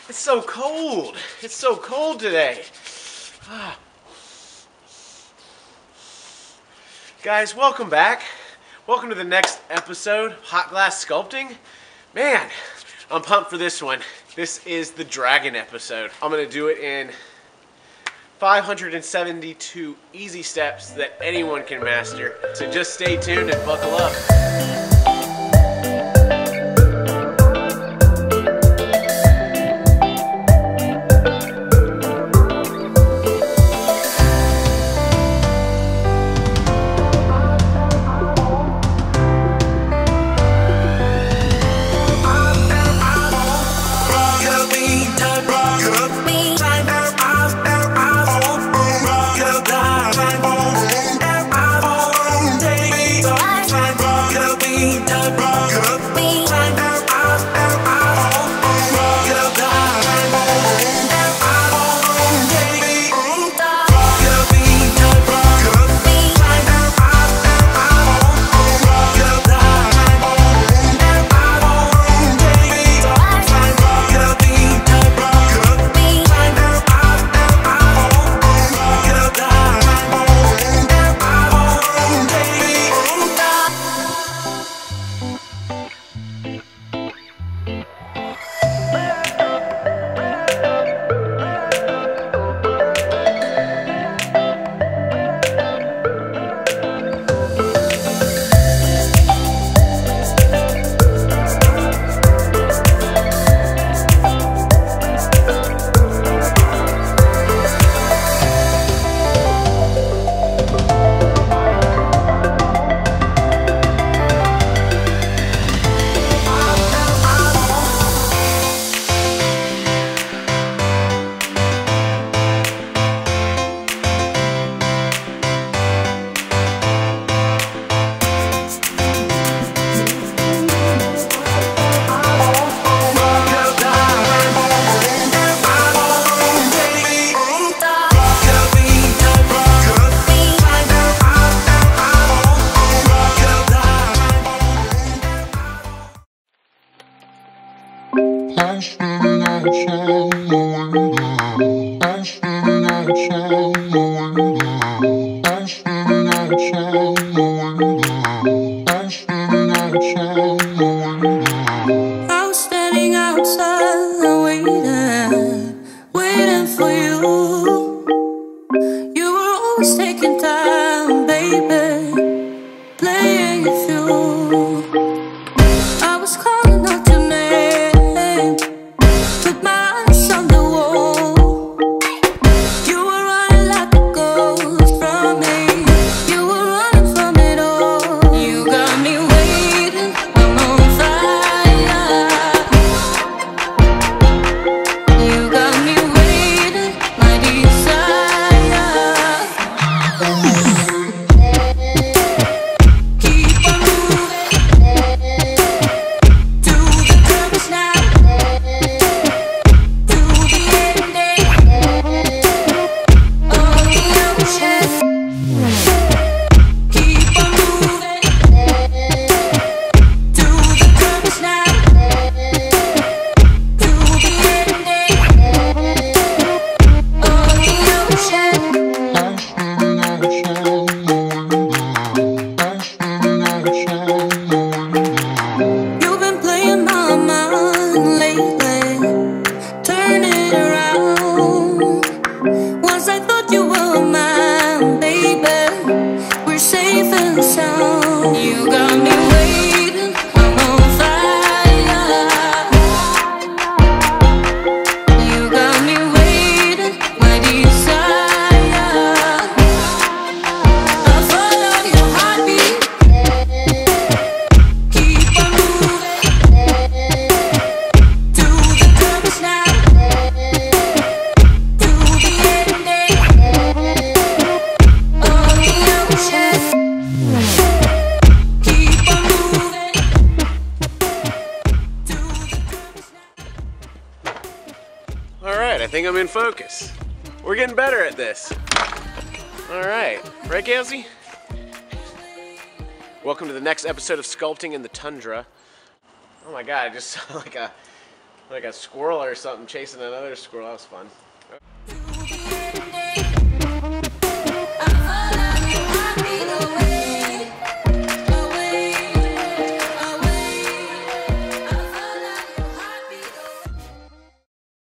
It's so cold. It's so cold today. Guys, welcome back. Welcome to the next episode of Hot Glass Sculpting. Man, I'm pumped for this one. This is the dragon episode. I'm gonna do it in 572 easy steps that anyone can master. So just stay tuned and buckle up. I think I'm in focus. We're getting better at this. All right, Kelsey? Welcome to the next episode of Sculpting in the Tundra. Oh my God, I just saw like a like a squirrel or something chasing another squirrel. That was fun.